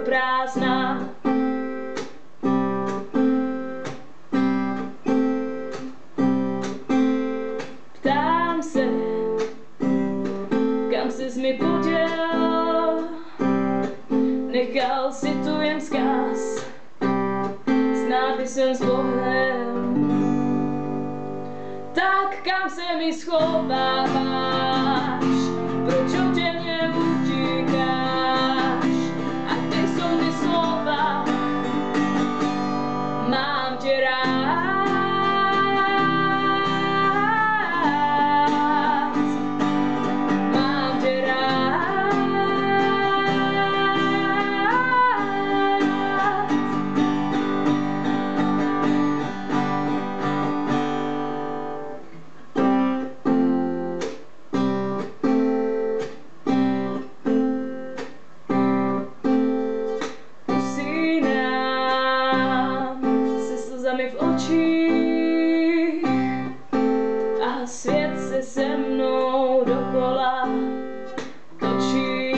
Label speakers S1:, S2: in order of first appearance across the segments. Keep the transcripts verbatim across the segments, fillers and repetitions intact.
S1: prázdna. Ptám se, kam ses mi poděl, nechal si tu jen vzkaz s nápisem s Bohem. Tak kam se mi schováváš, proč ode mě utíkáš, a kde jsou ty slova, mám tě rád. V očích a svět se se mnou dokola točí.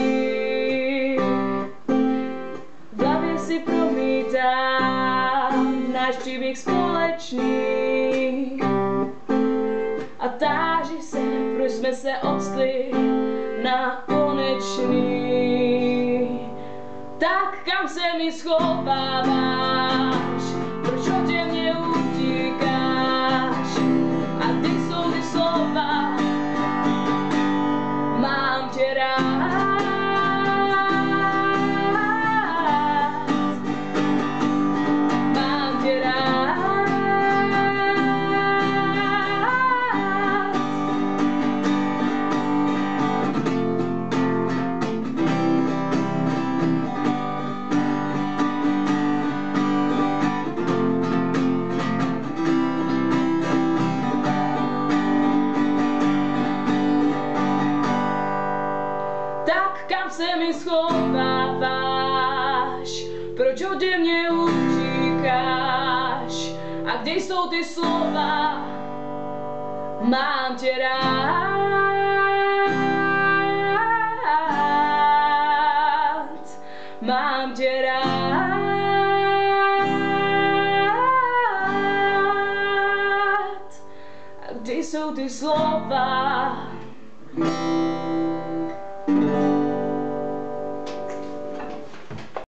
S1: V hlavě si promítám náš příběh společný a táži se, proč jsme se odstli na konečný. Tak kam se mi schováváš, proč ode mě utíkáš, a ty jsou ty slova, mám tě rád. Mám tě rád. Tak kam se mi schováváš, proč ode mě utíkáš, a kde jsou ty slova, mám tě rád, mám tě rád, a kde jsou ty slova.